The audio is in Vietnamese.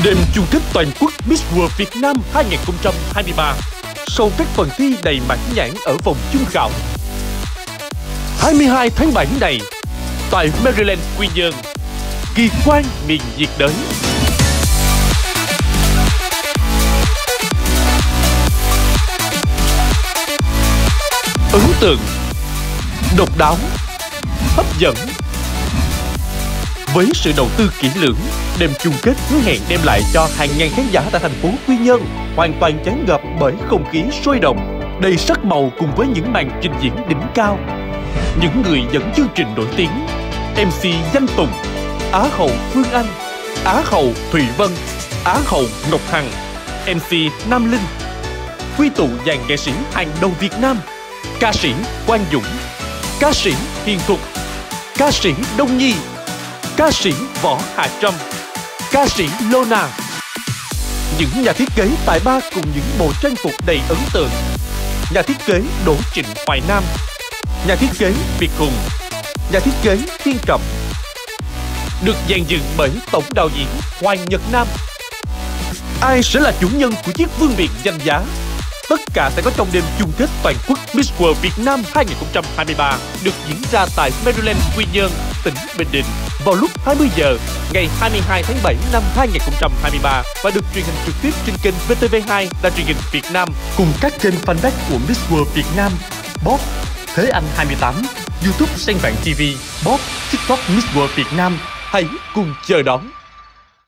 Đêm chung kết toàn quốc Miss World Việt Nam 2023. Sau các phần thi đầy mãn nhãn ở vòng chung khảo. 22 tháng 7 này, tại Maryland, Quy Nhơn, kỳ quan miền nhiệt đới. Ấn tượng, độc đáo, hấp dẫn. Với sự đầu tư kỹ lưỡng, đêm chung kết hứa hẹn đem lại cho hàng ngàn khán giả tại thành phố Quy Nhơn hoàn toàn tràn ngập bởi không khí sôi động, đầy sắc màu cùng với những màn trình diễn đỉnh cao. Những người dẫn chương trình nổi tiếng, MC Danh Tùng, Á hậu Phương Anh, Á hậu Thùy Vân, Á hậu Ngọc Hằng, MC Nam Linh, quy tụ dàn nghệ sĩ hàng đầu Việt Nam, ca sĩ Quang Dũng, ca sĩ Hiền Thục, ca sĩ Đông Nhi, ca sĩ Võ Hà Trâm, ca sĩ Lona. Những nhà thiết kế tài ba cùng những bộ trang phục đầy ấn tượng. Nhà thiết kế Đỗ Trịnh Hoài Nam, nhà thiết kế Việt Hùng, nhà thiết kế Thiên Trọng. Được dàn dựng bởi tổng đạo diễn Hoàng Nhật Nam. Ai sẽ là chủ nhân của chiếc vương miện danh giá? Tất cả sẽ có trong đêm chung kết toàn quốc Miss World Việt Nam 2023 được diễn ra tại Maryland, Quy Nhơn, tỉnh Bình Định vào lúc 20 giờ ngày 22 tháng 7 năm 2023 và được truyền hình trực tiếp trên kênh VTV2 Đài truyền hình Việt Nam cùng các kênh fanpage của Miss World Việt Nam, Bob, Thế Anh 28, YouTube Sen Vạn TV, Bob, TikTok Miss World Việt Nam. Hãy cùng chờ đón.